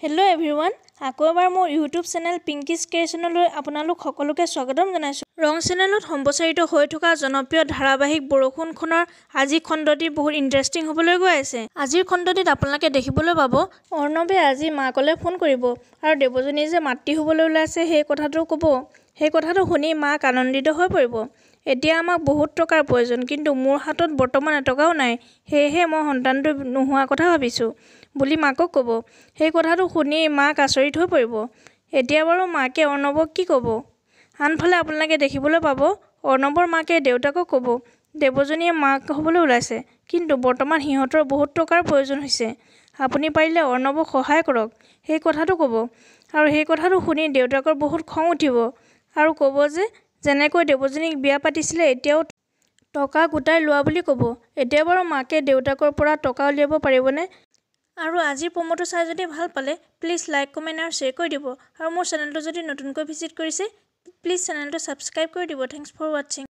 Hello' everyone, আকৌ এবাৰ মোৰ ইউটিউব চেনেল পিংকিজ ক্ৰিয়েশ্যনলৈ আপোনালোক সকলোকে স্বাগতম জনাইছোঁ। ৰং চেনেলত সম্প্ৰচাৰিত হৈ থকা জনপ্ৰিয় ধাৰাবাহিক বৰষুণখনৰ আজি খণ্ডটি বহুত ইণ্টাৰেষ্টিং হ'বলৈ গৈ আছে। আজিৰ খণ্ডটিত আপোনালোকে দেখিবলৈ পাব অৰ্ণৱে আজি মাকলৈ ফোন কৰিব আৰু দেৱযানী যে মাতৃ হ'বলৈ ওলাইছে সেই কথাটো ক'ব। সেই কথাটো শুনি মাক আনন্দিত হৈ পৰিব। এতিয়া আমাক বহুত টকাৰ প্ৰয়োজন, কিন্তু মোৰ হাতত বৰ্তমান এটকাও নাই, সেয়েহে মই সন্তানটো নোহোৱাৰ কথা ভাবিছোঁ বুলি মাকক ক'ব। সেই কথাটো শুনি মাক আচৰিত হৈ পৰিব। এতিয়া বাৰু মাকে অৰ্ণৱক কি ক'ব? আনফালে আপোনালোকে দেখিবলৈ পাব অৰ্ণৱৰ মাকে দেউতাকক ক'ব দেৱযানীয়ে মাক হ'বলৈ ওলাইছে, কিন্তু বৰ্তমান সিহঁতৰ বহুত টকাৰ প্ৰয়োজন হৈছে। আপুনি পাৰিলে অৰ্ণৱক সহায় কৰক, সেই কথাটো ক'ব। আৰু সেই কথাটো শুনি দেউতাকৰ বহুত খং উঠিব আৰু ক'ব যে যেনেকৈ দেৱযানীক বিয়া পাতিছিলে এতিয়াও টকা গোটাই লোৱা বুলি ক'ব। এতিয়া বাৰু মাকে দেউতাকৰ পৰা টকা উলিয়াব পাৰিবনে? আৰু আজিৰ প্ৰমোটো চাই যদি ভাল পালে প্লিজ লাইক, কমেণ্ট আৰু শ্বেয়াৰ কৰি দিব। আৰু মোৰ চেনেলটো যদি নতুনকৈ ভিজিট কৰিছে প্লিজ চেনেলটো ছাবস্ক্ৰাইব কৰি দিব। Thanks for ৱাটছিং।